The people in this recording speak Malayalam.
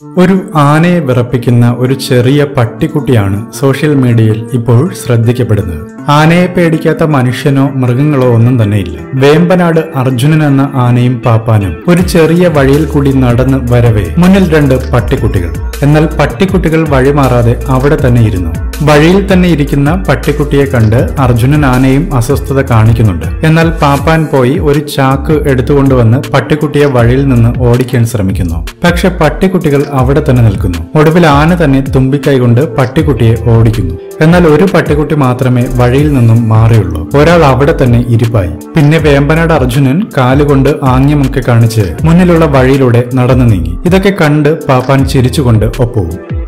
ഒരു ആനയെ വിറപ്പിക്കുന്ന ഒരു ചെറിയ പട്ടിക്കുട്ടിയാണ് സോഷ്യൽ മീഡിയയിൽ ഇപ്പോൾ ശ്രദ്ധിക്കപ്പെടുന്നത്. ആനയെ പേടിക്കാത്ത മനുഷ്യനോ മൃഗങ്ങളോ ഒന്നും തന്നെയില്ല. വേമ്പനാട് അർജുനൻ എന്ന ആനയും പാപ്പാനും ഒരു ചെറിയ വഴിയിൽ കൂടി നടന്ന് വരവേ മുന്നിൽ 2 പട്ടിക്കുട്ടികൾ. എന്നാൽ പട്ടിക്കുട്ടികൾ വഴിമാറാതെ അവിടെ തന്നെ ഇരുന്നു. വഴിയിൽ തന്നെ ഇരിക്കുന്ന പട്ടിക്കുട്ടിയെ കണ്ട് അർജുനൻ ആനയും അസ്വസ്ഥത കാണിക്കുന്നുണ്ട്. എന്നാൽ പാപ്പാൻ പോയി ഒരു ചാക്ക് എടുത്തുകൊണ്ടുവന്ന് പട്ടിക്കുട്ടിയെ വഴിയിൽ നിന്ന് ഓടിക്കാൻ ശ്രമിക്കുന്നു. പക്ഷെ പട്ടിക്കുട്ടികൾ അവിടെ തന്നെ നിൽക്കുന്നു. ഒടുവിൽ ആന തന്നെ തുമ്പിക്കൈ കൊണ്ട് പട്ടിക്കുട്ടിയെ ഓടിക്കുന്നു. എന്നാൽ ഒരു പട്ടിക്കുട്ടി മാത്രമേ വഴിയിൽ നിന്നും മാറിയുള്ളൂ. ഒരാൾ അവിടെ തന്നെ ഇരിപ്പായി. പിന്നെ വേമ്പനാട് അർജുനൻ കാലുകൊണ്ട് ആംഗ്യമൊക്കെ കാണിച്ച് മുന്നിലുള്ള വഴിയിലൂടെ നടന്നു നീങ്ങി. ഇതൊക്കെ കണ്ട് പാപ്പാൻ ചിരിച്ചുകൊണ്ട് ഒപ്പവും.